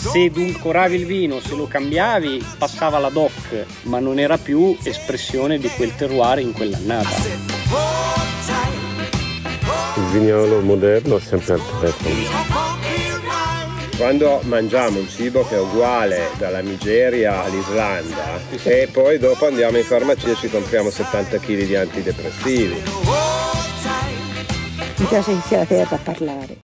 Se edulcoravi il vino, se lo cambiavi, passava la DOC, ma non era più espressione di quel terroir in quell'annata. Il vignolo moderno è sempre al telefono. Quando mangiamo un cibo che è uguale dalla Nigeria all'Islanda e poi dopo andiamo in farmacia e ci compriamo 70 kg di antidepressivi. Mi piace che sia la terra a parlare.